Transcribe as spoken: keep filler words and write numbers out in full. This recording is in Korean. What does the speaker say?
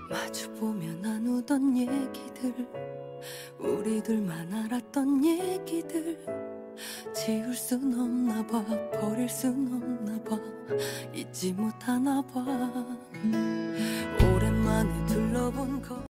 마주보며 나누던 얘기들, 우리들만 알았던 얘기들, 지울 순 없나 봐, 버릴 순 없나 봐, 잊지 못하나 봐. 오랜만에 둘러본 거